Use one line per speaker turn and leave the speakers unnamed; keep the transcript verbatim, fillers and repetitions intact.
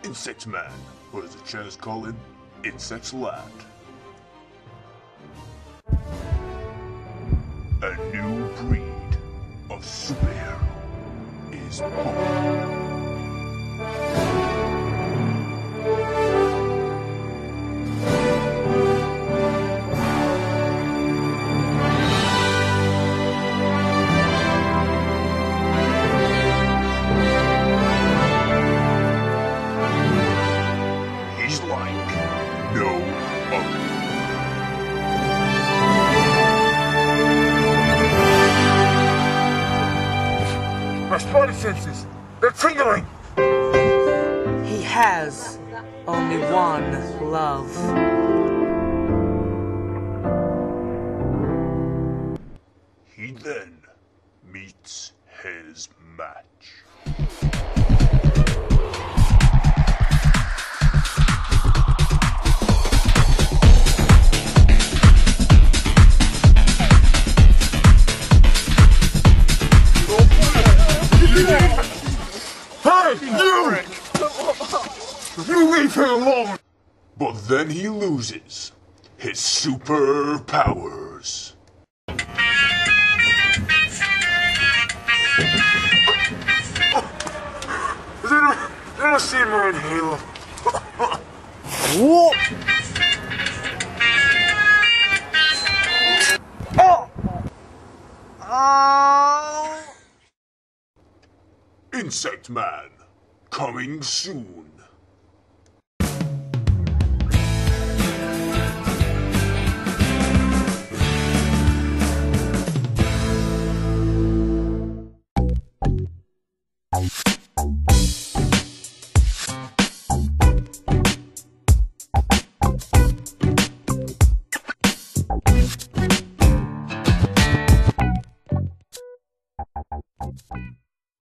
Insect Man, or as the Chavs call him, Insect Lad. A new breed of superhero is born. He's like no other. My spider senses, they're tingling!
He has only one love.
He then meets his match. Hey, you! You leave him alone! But then he loses his superpowers. Has anyone ever seen my inhaler?
Whoa! Oh! Oh!
Insect Man, coming soon.